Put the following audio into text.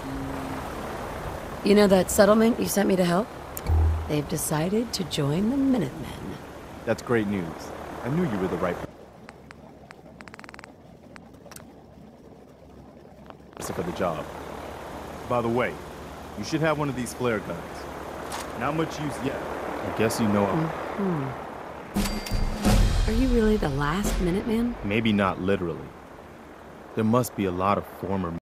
You know that settlement you sent me to help? They've decided to join the Minutemen. That's great news. I knew you were the right person for the job. By the way, you should have one of these flare guns. Not much use yet. I guess you know Are you really the last Minuteman? maybe not literally. There must be a lot of former